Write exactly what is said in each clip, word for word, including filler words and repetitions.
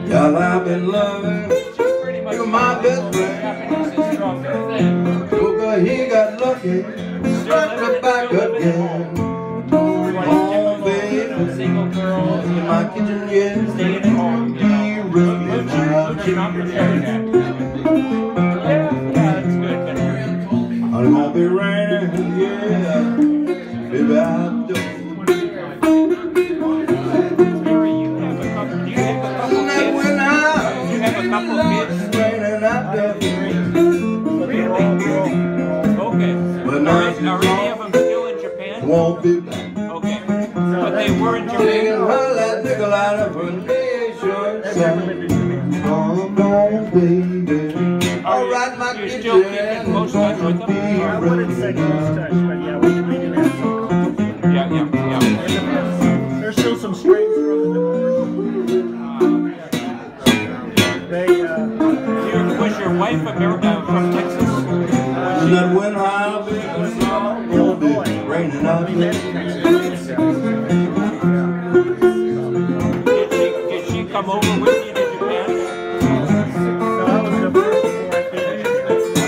Y'all, I've been loving. You're my best friend. Sugar, he got lucky. Struck her back again. Home, baby. In my kitchen, yeah. Staying at home, you know. I'm gonna be raining, yeah, baby, I do. Mary, you have a couple, do you have a couple kids? Do you have a couple kids? Raining, I do. Really? Okay. But Are, now are any of them still in Japan? won't be back. Okay. But they were in Taking Japan? her that nickel out of her nation. Come on, baby. All right, my You're kitchen. still keeping close touch with them? I wouldn't say close touch, but yeah, we, we do have some. Yeah, yeah, yeah. There's still some strings from the They, uh, You, was your wife America from Texas? And that wind high, baby, it's all gonna be raining out we there. met in Texas. Did she, did she come over with you to Japan? No, I was the first before I finished.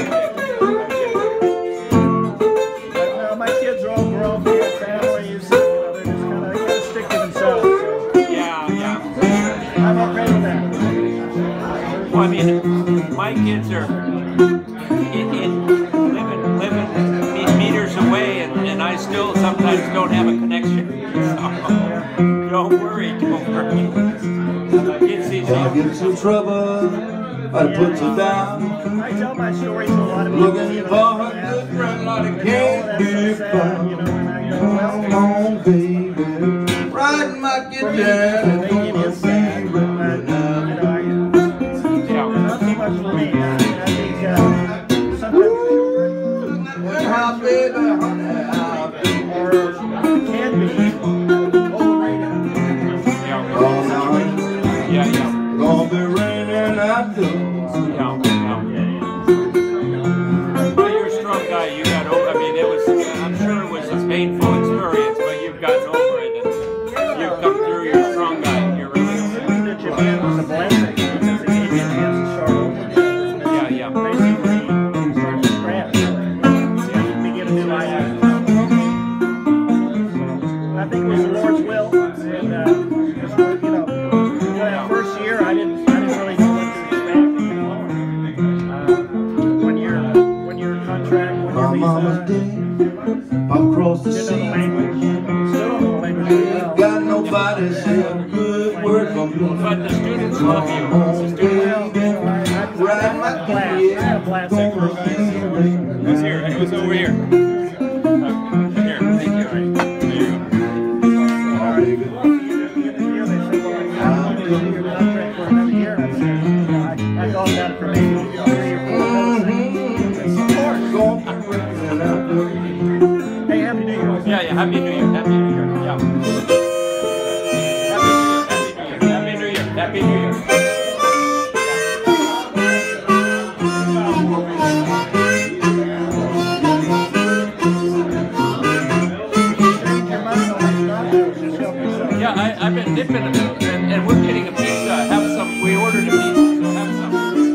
But no, my kids are all grown, they have families, you know, they're just kind of, they gotta stick to themselves. So Yeah, yeah. I'm okay with that. Well, I mean, my kids are in, in living, living me- meters away, and, and I still sometimes don't have a connection. So, don't worry, don't worry. It's easy. Gonna get some trouble, but it puts her down. I tell my story to a lot of people. Looking you know, for her good friend, like it can't be found. you know, and I go, well, Come on, baby, right in my kitchen. they give me a sad, but, you know, I, Yeah. not so much for me. I, I think uh, sometimes How, baby, honey, how, baby. or can be overrated. Yeah, Oh, now, yeah, yeah. gonna be raining out there. Yeah, yeah. Well, you're a strong guy. You got over. I mean, it was. I'm sure it was a painful experience, but you've gotten over it, and you've come through. You're a strong guy. You're really. That Japan was a blessing because it gave me a chance to start over. Yeah, yeah. Basically, start from scratch. Begin a new life. I think it was the Lord's will, and uh, you know, that first year I didn't, I didn't really know what to expect. You know, uh, one year, one year contract, one My year mama's visa. dead, I'm across the Didn't know the sea. language. Still don't know the language very well. Got nobody say a good word from me. But the students love you. Come on, The students. Well, you know, I, I, I had a blast. I had a blast that first year. Who's here? Who's over here? Here, thank you. There you go. Oh, baby. I thought that for maybe three or four months. Hey, Happy New Year. Yeah, yeah. Happy New Year. Happy New Year. Yeah. Happy New Year. Happy New Year. Happy New Year. Yeah, I, I've been dipping a bit, and, and we're getting a pizza. Have some. We ordered a pizza, so have some.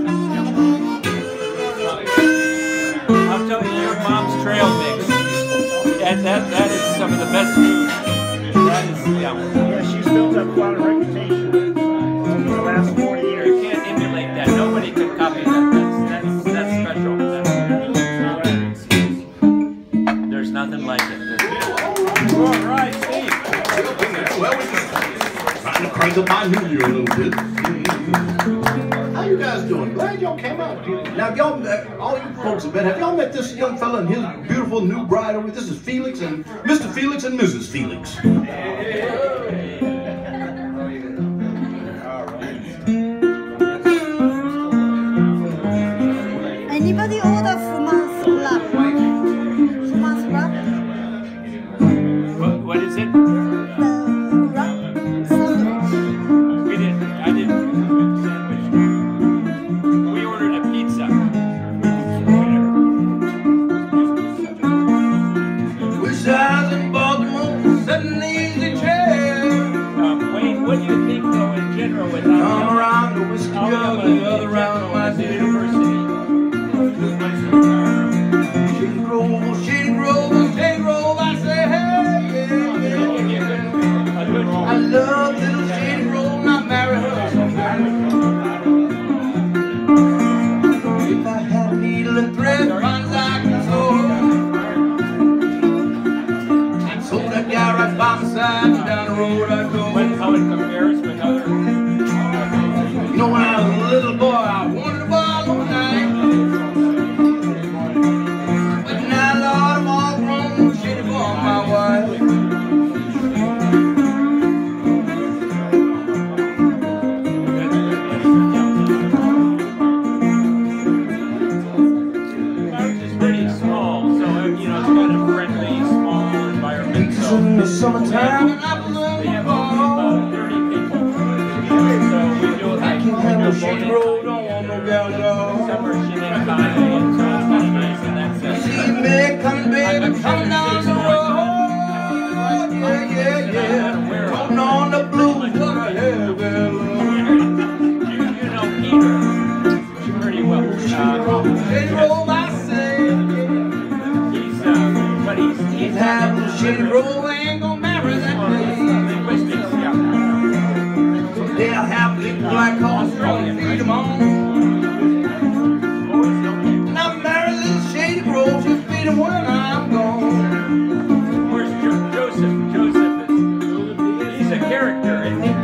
I'll tell you, your mom's trail mix. That, that, that is some of the best food. That is, yeah. Yeah, she's built up quite a reputation over the last forty You years. can't emulate that. Nobody can copy that. That's, that's, that's special. That's, there's nothing like it. All right, Steve. Well, we're just trying to crank up my New Year a little bit. How you guys doing? Glad y'all came out. Now, have y'all, uh, all you folks have been, have y'all met this young fella and his beautiful new bride over here? This is Felix and Mister Felix and Missus Felix. Anybody order Fuman's wrap? Fuman's wrap? What, what is it? The wrap sandwich. We didn't. I didn't. Sandwich. We ordered a pizza. Wish I was in Baltimore, sitting in the easy chair. black horse, Australian, feed right? them on. And I'm married little Shady Grove, she'll feed them when I'm gone. Where's jo Joseph? Joseph is, he's a character, isn't he?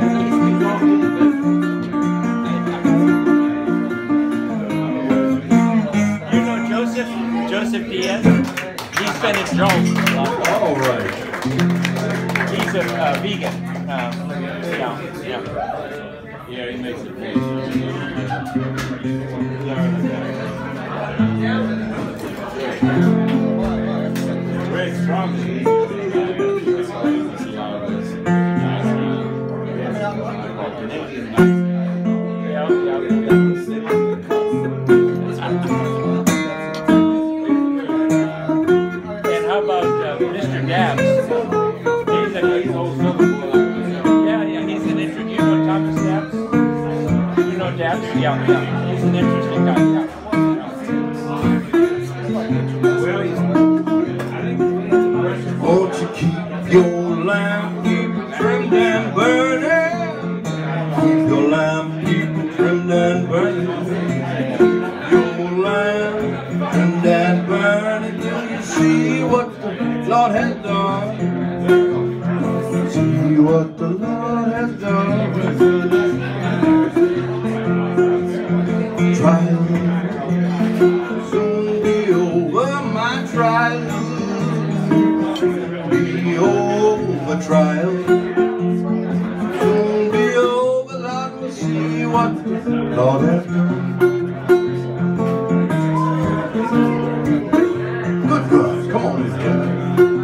You know Joseph? Joseph Diaz? He's been in Jones. All right. He's a uh, vegan. Um, yeah, yeah. Yeah, he makes it. Very strong. And how about uh, Mister Dabbs? He's a good old Yeah, yeah, he's an interesting. You know Thomas Dabbs? You know Dabbs? Yeah, yeah. He's an interesting guy. Yeah. Won't you keep your lamp, keep it trimmed and burning? Keep your lamp, keep it trimmed and burning. Your lamp trimmed and burning till you see what the Lord has done. See what the Lord has done. Trial soon be over, my trial. Be over, trial. Soon be over, Lord, we'll see what the Lord has done. Good God, come on, guys.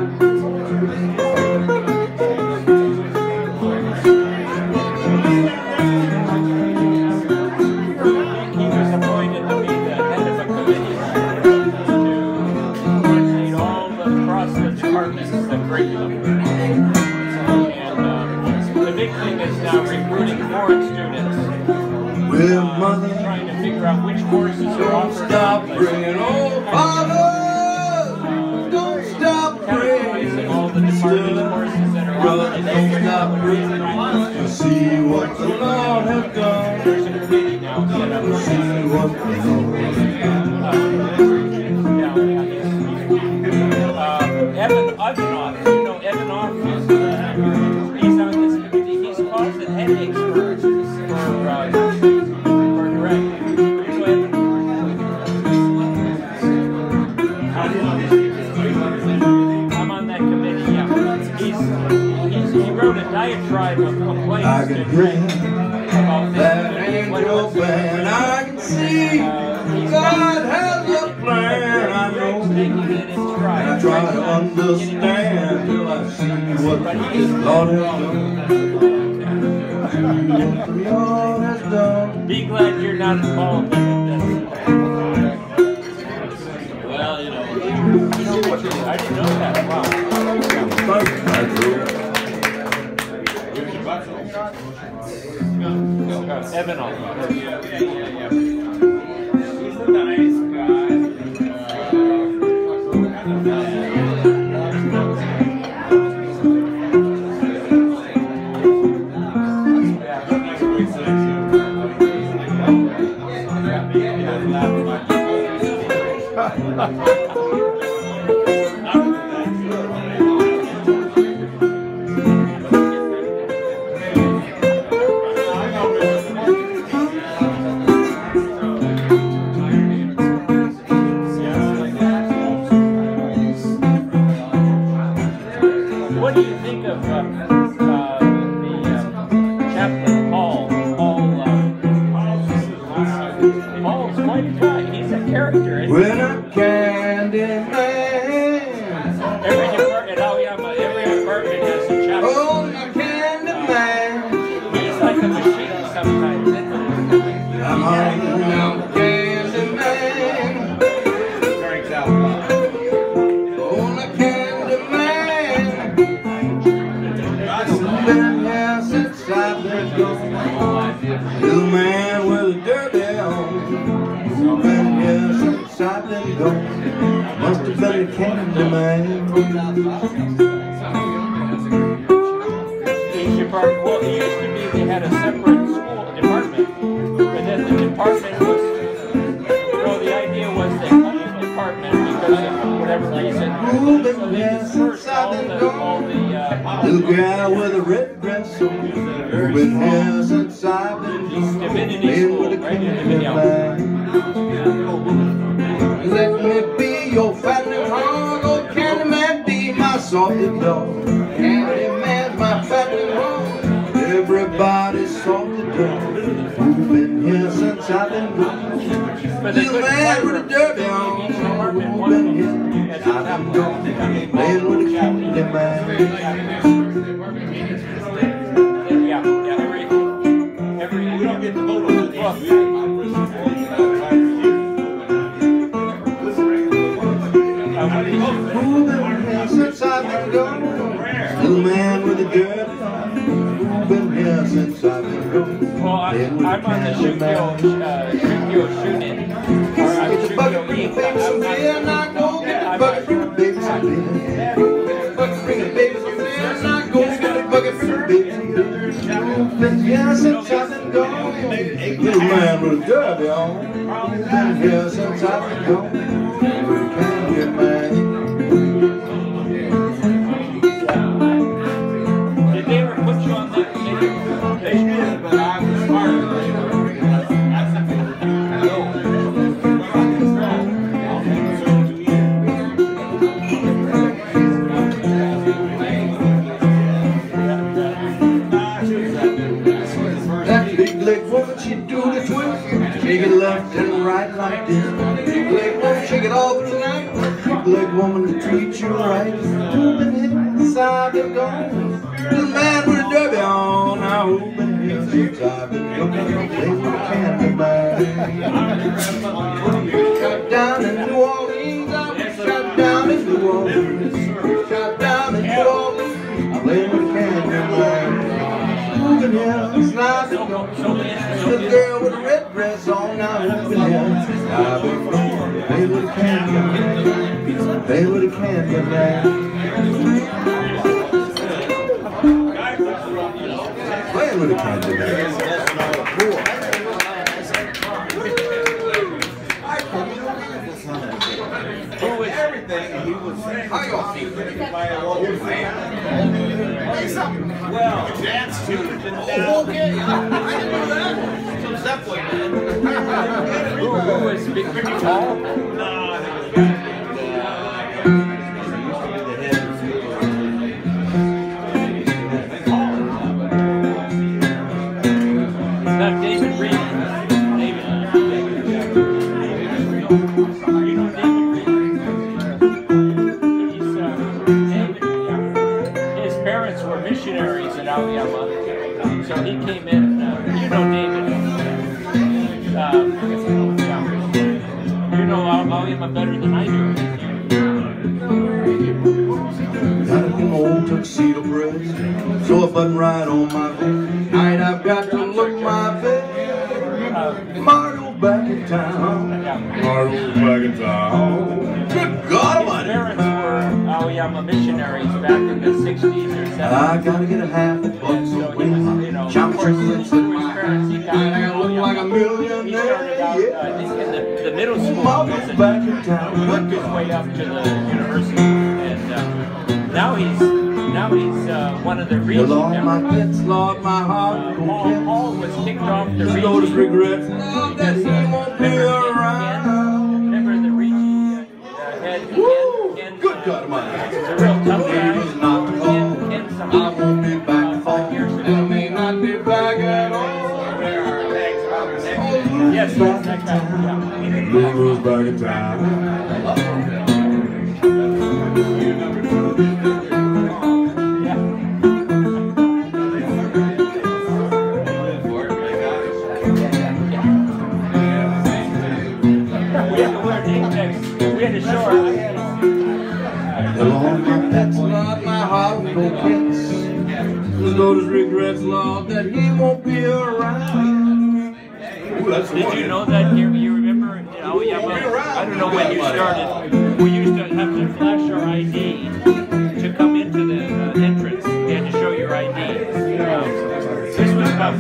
He was appointed to be the head of a committee to coordinate all the CrossFit departments, the curriculum. And um, the big thing is now recruiting foreign students. Well, Uh, mother, trying to figure out which courses are don't offered. stop praying, oh Father, don't stop Categorizing praying. all the department courses that are Brother, offered. don't stop praying to see what the Lord has done. There's a committee now set up. To see what the Lord has done. Yeah, yeah, he's- uh, Evan Ivanoff, you know Ivanoff is uh, he's on this committee. He's causing headaches for for uh, for direct. You know Evan? I'm on that committee. Yeah, he's, he's he wrote a diatribe of complaints I to can Greg hear about that this. What angel was band, I can see God has a plan, I know. taking it in stride. I try to understand till I see what the Lord has done. See what the Lord has done. Be glad you're not involved in this. Well, you know. I didn't know that. Wow. Thank you, Andrew. Uh, Evan on. He's a nice What do you think of uh, uh, the uh, chaplain Paul? Paul, uh, Paul's quite a guy. He's a character. Isn't he? When a candy man, Every department, oh yeah, but every department has a chaplain. oh, a candy man, He's like a machine sometimes, isn't he? I'm on a candy man, Cranks out. oh, a candy man, been here since I've been gone, little man with a dirty on, been here since I've been gone, must have been a candy man. Each department, well, it used to be they had a separate school department Little girl with a red dress on, who's been here since I've been gone. Divinity School, right? Divinity. Let me be your fattening hog, oh candy man, be my salted dog. Candy man's my fattening hog, everybody's salted dog. Who's been here since I've been gone. Little man with a derby on, who's been here since I've been gone. Playing with a candy man. Yeah, yeah, every, every, we don't get to vote on this book. Since I've been gone, little man with a derby on, been here since I've been gone. Well, I, I'm on the Shootgill, uh, Shootgill shoot-in. Or I'm Get the bucket, bring the baby some beer, and I go get the bucket, bring the baby some beer. Bucket, bring the baby some beer, and I go get the bucket, bring the baby some beer. Been here since I've been gone. Little man with a derby on, been here since I've been gone. Candy man. Did they ever put you on that committee? They did, but I was smart. I said, no. I'll serve two years. That big leg woman, she do the twist. Shake it left and right like this. Big leg woman, shake it all through the night. Big leg woman to treat you right. Who been here since I've been gone? Little man with a derby on. Now who been here since I've been gone? Play with a candy man. Shot down in New Orleans. I was shot down in New Orleans. Shot down in New Orleans. Play with a candy man. Moving here since I've been gone. Little girl with a red dress on. Now moving here since I've been gone. Play with a candy man. Play with a candy man. Playing with a candy man. Who is Everything he was saying. How y'all feel? Well, dance to it. Oh, okay. I didn't know that. So Zeppelin, man. Who, who is big, pretty tall? No, I think it was back. Not David Reed. David. You know David Reed? He's, uh, David, yeah. His parents were missionaries in Aoyama. So he came in, uh, you know David. Um, yeah. You know Aoyama better than I do. Got a them old tuxedo dress, so a button right on my vest. Night I've got to look my best. Mario's back in town. Mario's back in town. Good God His Almighty! parents were Aoyama missionaries back in the sixties or seventies. I gotta get a half a buck So so he was, you know, Chop of course, chickens through in his my parents, he got I gotta look like a He millionaire. started out, uh, I Yeah. think, in the, the middle school. Mario's back in Worked town. his way up to the university, and uh, now he's now he's uh, one of the You region Lord, my members. pets, Lord, my heart. Uh, Paul, Paul was kicked off the Just those region. regrets. Lord, that he won't be around. Remember the region uh, head? Woo! Ken, Good uh, God Almighty. He's a real tough guy. He's not Ken, alone. Ken some, I won't be back about for five years I ago. may not be back at all. Yes, yes, that guy. Yeah. Lulu's back in town. We had to wear name tags. We had to show our I D. Lord, my pets, Lord, my heart, no pets. There's those regrets, Lord, that he won't be around. Ooh, that's Did you know that? You, you remember? in Aoyama? I don't know when you started. We used to have to flash our I D to come into the uh, entrance. You had to show your I D. Uh, this was about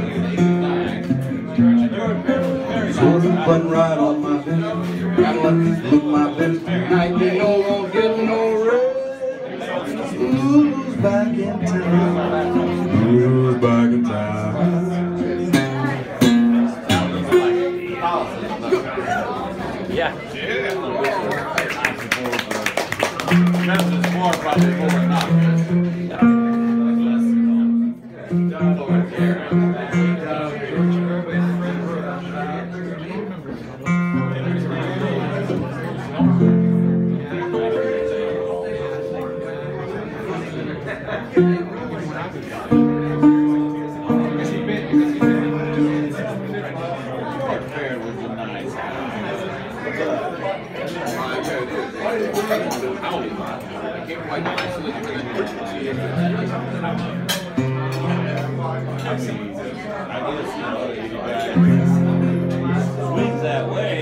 So the button right on my vest. Gotta let back in time. Who's back in time? Yeah. Swings that way.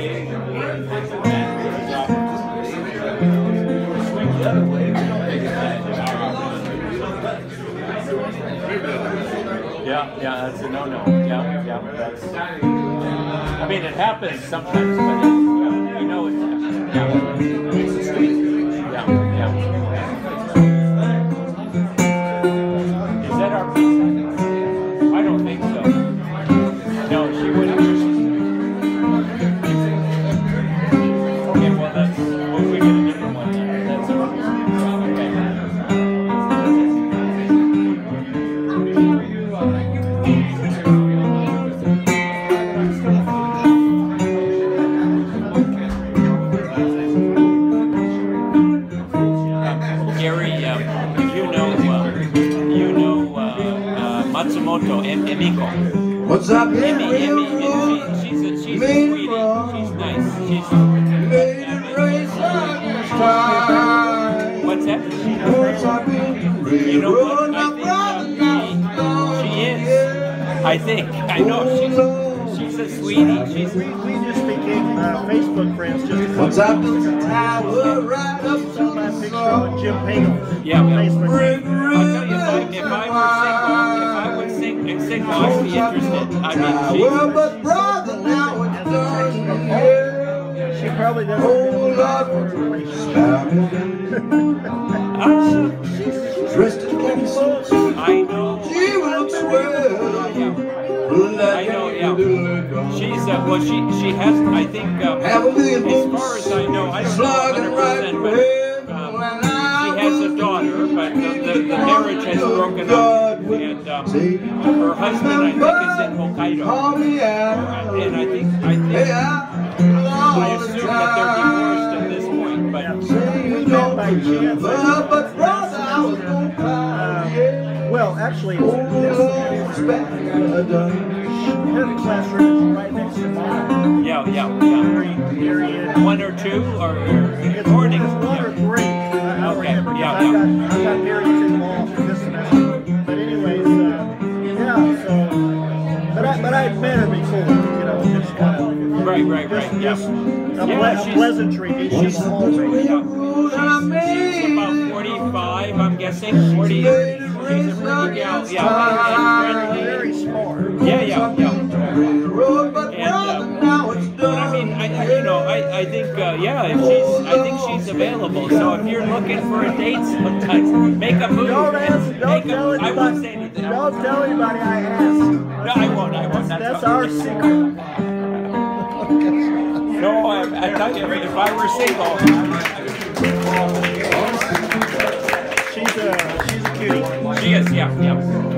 Swings the other way. Yeah, yeah, that's a no-no. Yeah, yeah, that's. I mean, it happens sometimes, but it, you know it's. Yeah, yeah, yeah. Is that our pizza? I don't think so. No, she wouldn't. Okay, well, that's. Well, we get a different one then. That's okay. Gary, um, you know, uh, you know uh, uh, Matsumoto em Emiko. What's up, Emmy, Emmy? Emmy, she, she's a, she's a sweetie. She's nice. She's. What's that? You know what? I think uh, she, she is. I think. I know she's. She's a sweetie. She's. We, we just became uh, Facebook friends just a couple What's up, months ago. tower right up Saw my to picture the on Jim Pagel. Yeah, yeah. Facebook. I'll tell you, if I, if I were single, if I was sing, single, I'd be interested. I mean, tower, but brother, now it's done. She probably doesn't Oh, know Lord, uh, dressed in khaki suits. I know. She looks well. I know, yeah. She's, uh, well, she, she has, I think, um, Have a million as books. far as I know, I don't know Slugging one hundred percent, right but um, she has a daughter, but the, the, the marriage has broken up, and um, her husband, I think, is in Hokkaido, Call me out. and I think, I think, Hey, I assume that they're divorced at this point, but We met by chance. But brother, I was gonna call, yeah. Well, actually, it's, Oh, it's, Lord's back done. her classroom is right next to mine. yeah, yeah, yeah. Very in. One or two, or It's morning. It's one or three. I, I Okay, remember. yeah, I yeah. got I got married to them all this semester. But anyways, uh, yeah. So, but I but I met her before. You know, just kind of. Right, right, Just, right, just yeah. a, Yeah, ple- a she's- pleasantry. She's She's, small to me. yeah. she's, she's about forty-five, I'm guessing. forty. She's a pretty gal. Yeah, and, and Very friendly. smart. Yeah, yeah, yeah. But And, uh, now it's But I mean, I, I- you know, I, I think, uh, yeah, if she's, I think she's available. So if you're looking for a date sometimes, make a move. Don't ask. Make Don't a, tell I anybody. won't say anything. I Don't won't. tell anybody I asked. No, I won't. I won't. That's, that's all. our secret. No, I, I tell you, if I were single, She's a she's a cutie. she is. Yeah, yeah.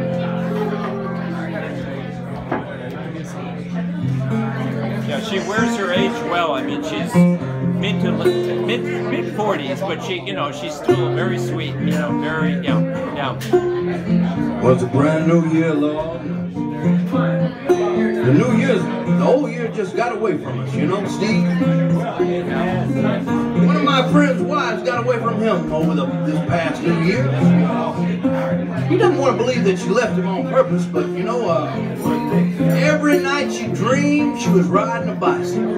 Yeah, she wears her age well. I mean, she's mid to mid mid forties, but she, you know, she's still very sweet. You know, very yeah, yeah. Well, it's a brand new year, Lord. The new year's, the old year just got away from us, you know, Steve? One of my friend's wives got away from him over the, this past new year. He doesn't want to believe that she left him on purpose, but you know, uh, every night she dreamed she was riding a bicycle.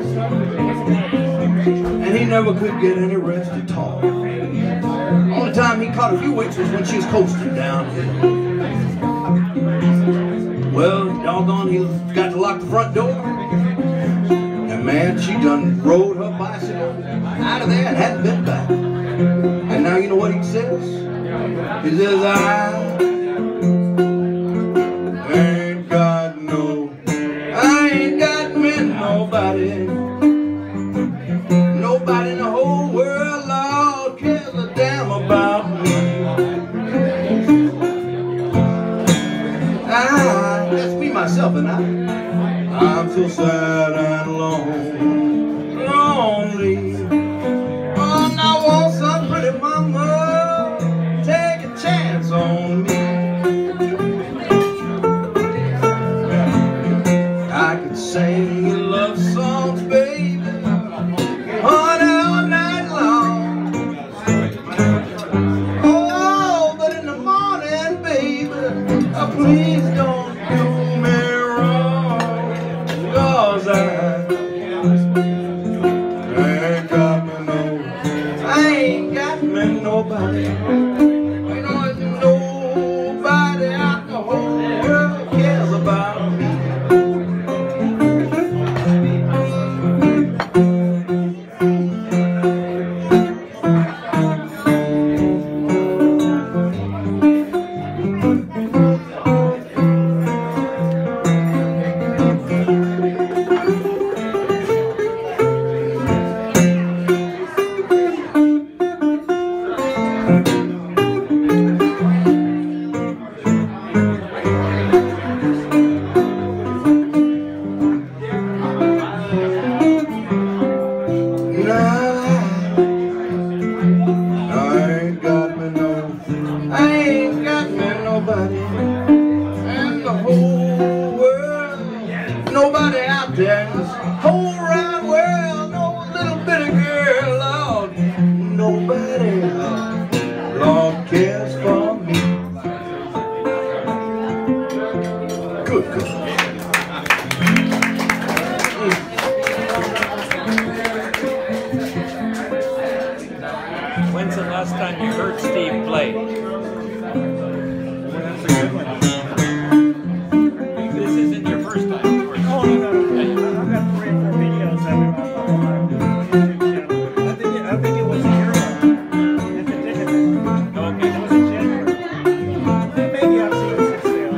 And he never could get any rest at all. The only time he caught a few weeks was when she was coasting downhill. Well, doggone, he got to lock the front door. And man, she done rode her bicycle out of there and hadn't been back. And now you know what he says? He says, I ain't got no, I ain't got me nobody. Nobody in the whole world, Lord, cares a damn about me. I, that's me, myself, and I. I'm so sad and alone, lonely. Oh, and I want some pretty mama, take a chance on me. I could sing you love songs, baby, honey, all night long. Oh, but in the morning, baby, oh, please don't do me wrong, 'cause I ain't got me no, I ain't got me nobody. Ain't nobody out the whole world cares about me. And the whole world, nobody out there in this whole round world, no little bitty girl, Lord, nobody, Lord, cares for me. Good, good. When's the last time you heard Steve play? This isn't your first time, of course. Oh, no, no, no. I've got three or four videos of him on my YouTube channel. I think it, I think it was a year ago. If it did, Okay. it was in January. Maybe I've seen it since then.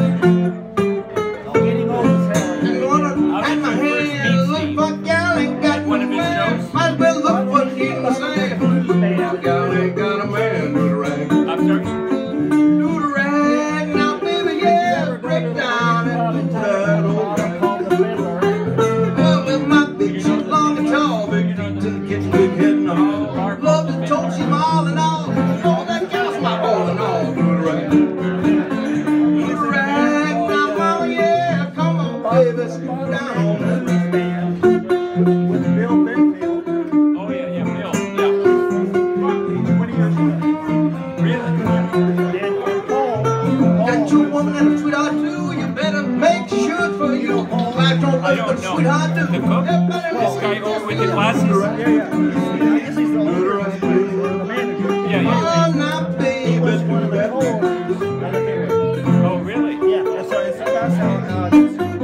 I'm getting old as hell. And wanna hand my hand, look for gal ain't got One no of his man. shows? Might as well look for him the same. Gal ain't got a man, do the rag. I'm sorry. Do the rag now, baby, yeah. Break down and do that old rag. Well, with my big shoes, long and tall, big feet in the kitchen, big head in the hall. Love the toast, she's my all in all. Oh, that gal's my all in all. Do the rag. Do the rag now, mama, yeah. Come on, baby, sit down on that. With Bill Benfield, Oh, yeah, yeah, Bill. Yeah. twenty years ago. Really? And, and Paul, Got you a woman and a sweetheart too. You better make sure it's for you. Class don't I look, don't but know. sweetheart do. The cook? Everybody This guy over with the glasses? yeah, yeah. I guess he's the owner or the manager. Yeah, yeah. Oh, now, He baby, was one of the do co-owners of the business. Oh, really? Yeah, and so, and so that's how, how it is.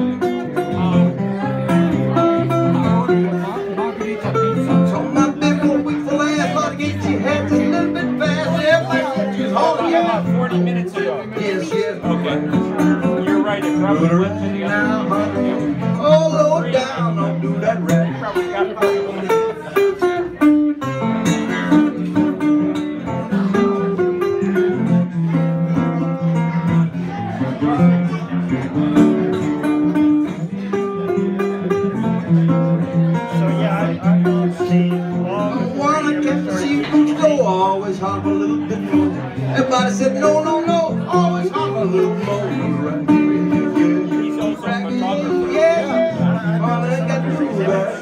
So my big old weak full ass ought to get your head just a little bit fast. Everybody said you was holding you About up. forty minutes ago. Yes, yes. Okay. You're right, it probably Do went to it the now, other. honey. Oh, low down, don't do that rap. So yeah, I, I know Steve long. Wanna catch the seafood go, always hop a little bit more. Everybody said no, no, no, always hop a little more. He's also a photographer. Yeah, all I got to do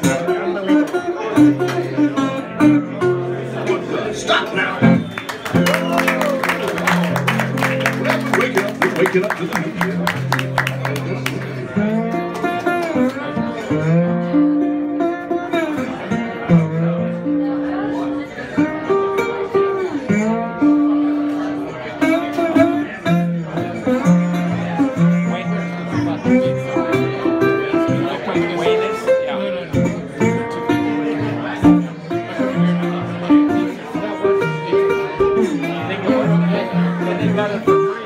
that. Stop now. Well, wake it up, wake it up to the new year. Think got it for free.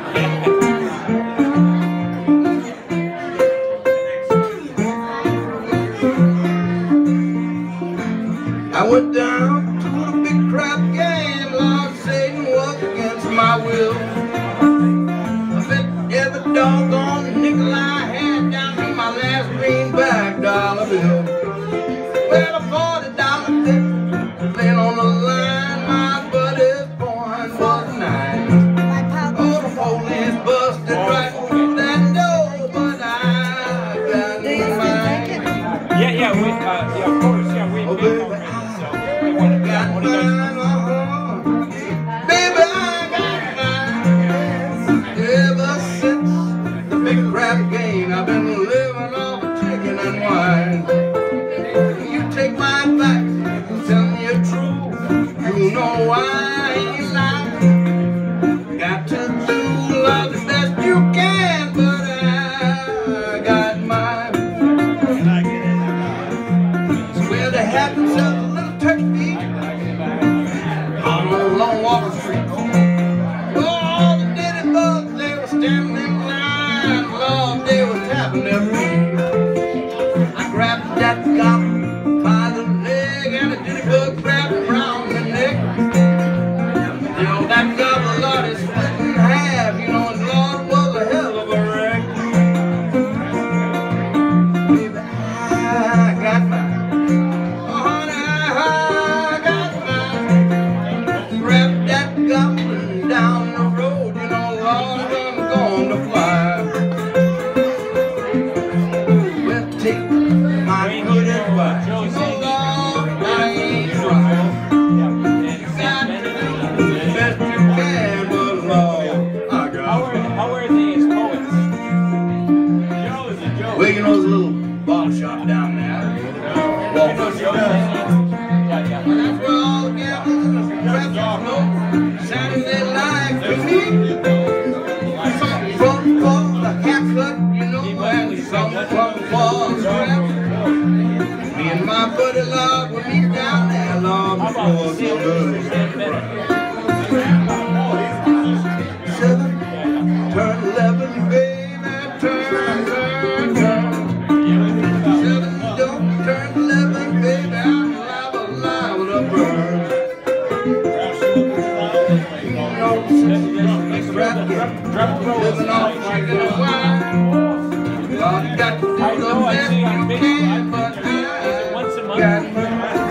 I went down to the big crap game. Lord Satan was against my will. I bet every doggone nickel I had down to my last greenback dollar bill. Well, a forty dollar bill laying on the line. My buddy's point was nine. Oh, the police busted right through that door, but I got Do you still mine. take it? Yeah, yeah, we, uh, yeah, of course, yeah, we Oh, we baby. already, so we want to, yeah, what do you guys? Baby, I got mine. Ever since the big crap game, I've been living off of chicken and wine. You take my advice, tell me the truth. You know I ain't lying. Got to do love the best you can, but I got mine. Well, there happens a little turkey on a long Walker Street. Oh, all the ditty bugs, they were standing in line. Lord, they were tapping their feet. I grabbed that gobble by the leg, and the ditty bug grabbed around the neck. You know, that gobble, Lord, is split in half. You know, and Lord was a hell of a wreck. Baby, I got mine. Oh, honey, I got mine. Grab that goblin down the road, you know, Lord, I'm going to fly. Well, take my good advice, you know, Lord, I ain't trying. You got to do the best you can, but Lord, I How got are, mine. how are these poets? Well, you know, there's a little bottle shop down there. Walk up. Yeah, yeah. That's where all the gamblers and the traps go. Saturday night to meet. Some from for the haircut, you know, and some from for the strap. Me and my buddy Lord will meet down there, Lord, How before about the Sam sun. Sam Bennett? Seven, turn eleven, baby, turn, turn, turn. Seven, don't turn eleven, baby, I'm liable, liable to burn. You know, this rap game, living off chicken and wine. Lord, you got to do I the know I best see you on can, Facebook. but Is it once a I month? got mine.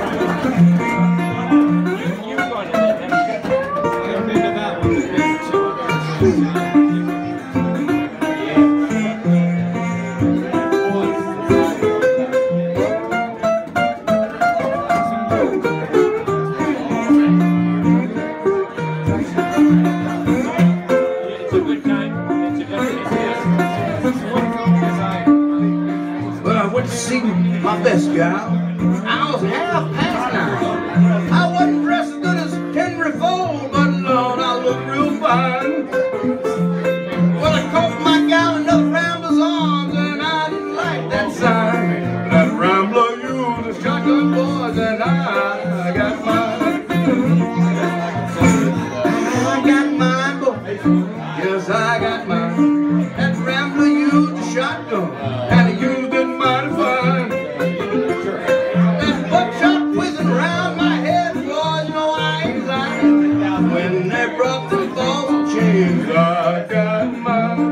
You, you're going to that. It's a good time. It's a good time. Well, I went to see my best gal. I was half past nine. I wasn't dressed as good as Henry Ford, but Lord, I look real fine. Well, I caught my gal in the Rambler's arms, and I didn't like that sign. That Rambler used a shotgun, boys, and I, I got mine. I got mine, boys. Yes, I got mine. That Rambler used a shotgun, and he used it mighty fine. That buckshot whizzing around my head, boys, you know I ain't lying. When they brought the balls and chains, I got mine.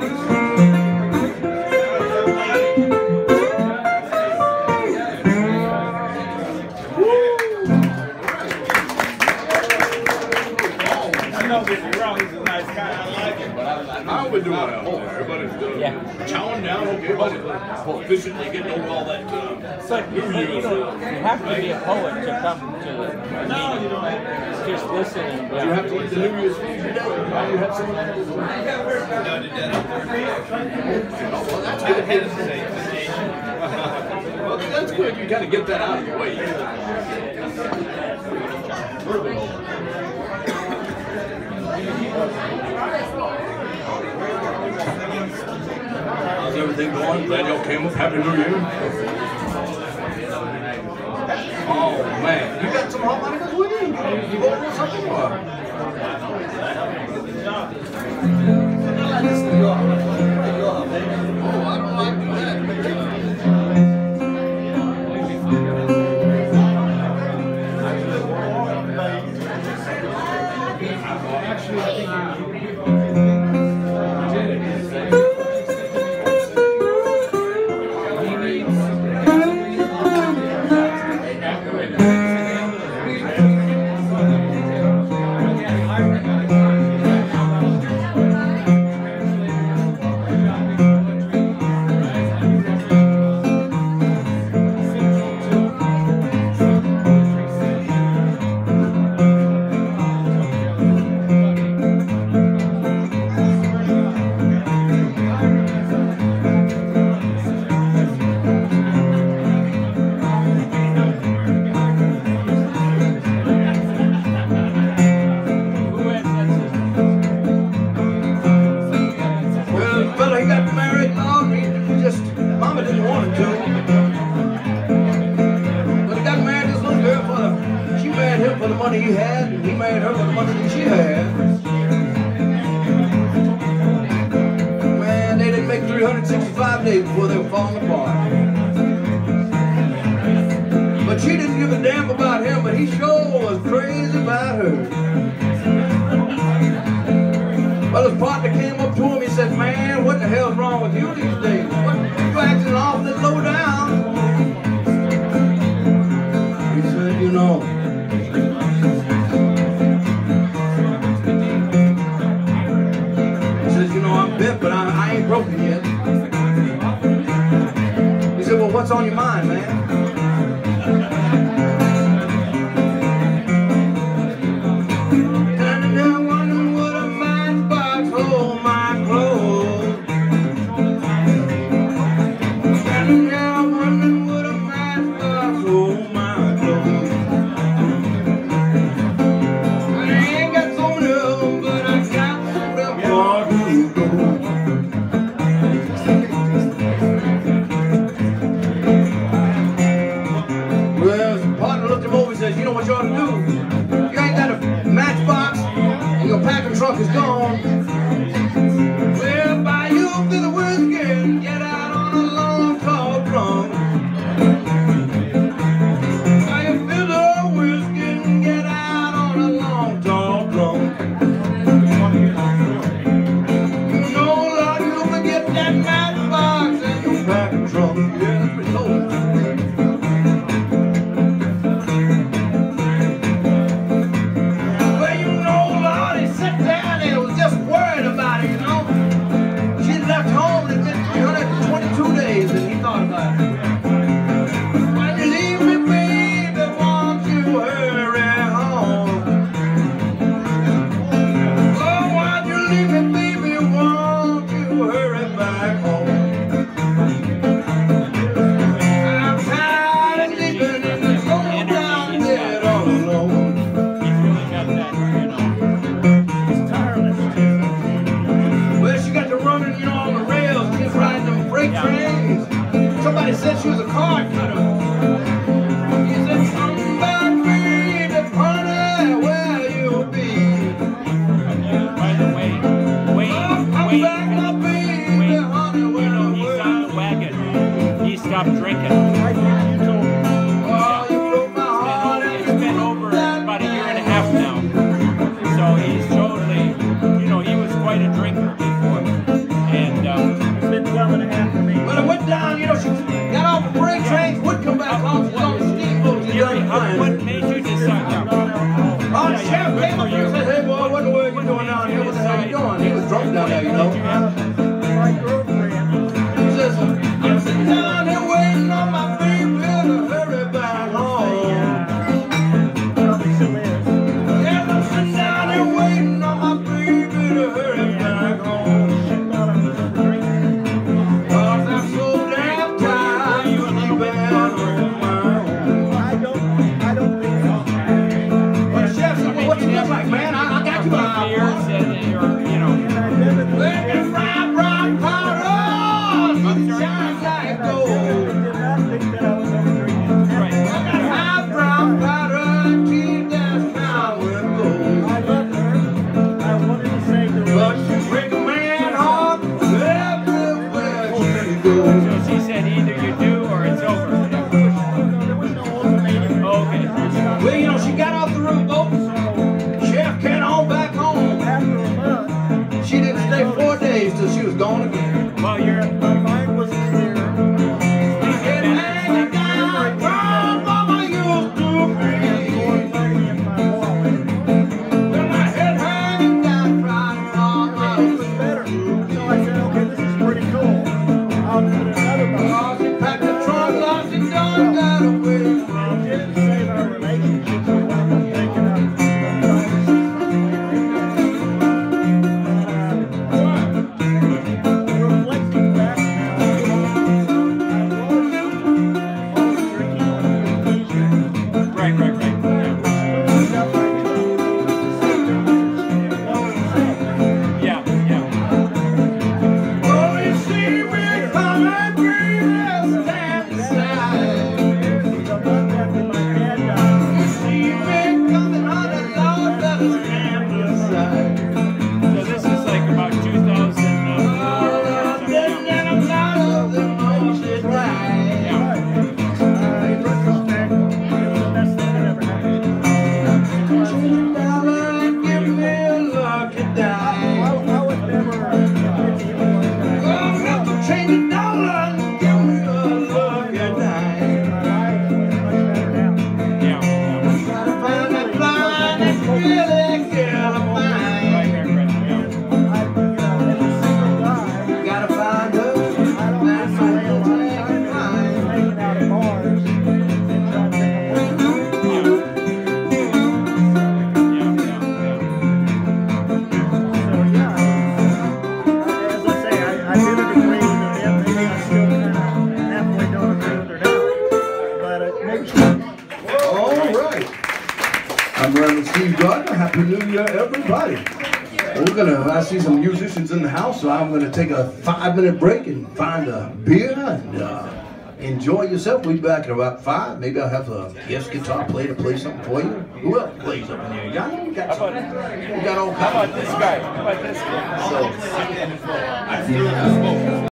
I know this is wrong. He's a nice guy. I like him, but I, I know. How we doing out there? Everybody's doing Yeah. chowing down, okay, everybody's efficiently getting over all that. Uh, But you, you, know, you have to be a poet to come to the meeting. No, you don't. Just listening. you Yeah. have to eat the New Year's food today. Now you have some of that. No, I did that up there. Well, that's good. Well, that's good. You got to get that out of your way. How's everything going? Glad y'all came up. Happy New Year. Oh, man. You got some harmonicas with you? You ordered something or? five days before they were falling apart. But she didn't give a damn about him, but he sure was crazy about her. Well, his partner came up to him, he said, man, what the hell's wrong with you these days? What, you acting awfully low down. He said, you know, he says, you know, I'm bit, but I, I ain't broken yet. He said, well, what's on your mind, man? Truck is gone. Well, buy you a bit of whiskey and get out on a long, tall drunk. Buy you a bit of whiskey and get out on a long, tall drunk. You know, Lord, you forget that matchbox and your packing trunk. Yeah, that's pretty cool. Somebody said she was a card cutter. He said, come back, baby, honey, where you be? By the way, Wayne, oh, come Wayne, back, my baby, Wayne, honey, where you know, he's on the wagon. He stopped drinking. Oh, you broke my heart. It's been, it's been over about a year and a half now. So he's totally, you know, he was quite a drinker before. And, um, It's been twelve and a half for me. When I went down, you know, she got off the freight trains, would come back home, she's on the steamboat. Gary, how, what made you decide? Oh, the sheriff came up here and said, hey, boy, what the way you doing down here? What the hell you doing? He was drunk down there, you know. My girlfriend. He says, I'm sitting down here waiting on my baby to hurry back home. Probably still is. Yeah, I'm sitting down here waiting on my baby to hurry back home. Cause I'm so damn tired of sleeping on my own. I don't, I don't think so. Well, the sheriff said, well, what you look like, man? I, I got you out. Beers and, or, you know, And I've been in the Let me fry rock powder, shine like gold. did not think that I was ever drinking. right. I got high brown powder, teeth that's crowned with gold. I love her. I wanted to say the But you break a man heart everywhere you go. So she said either you do or it's over. there was no ultimatum. Okay. Well, you know, she got off the road boat. Sheriff carried on back home. After a month, She didn't stay four days till she was gone again. Well, you're, my mind was clear. It hanging down from mama used to More be. money in my wallet. With my head hanging down from mama It used was to better. So I said, okay, this is pretty cool. I'll put another be. box. Oh, she packed the trunk, lost it, done got away It from me. didn't save our relationship. So I wasn't thinking of privacy. Happy New Year, everybody. We're gonna, I see some musicians in the house, so I'm gonna take a five minute break and find a beer and uh, enjoy yourself. We'll be back in about five. Maybe I'll have a guest guitar player to play something for you. Who else plays up in here? Y'all know we got some, we got all kinds. How about this guy? How about this guy? So,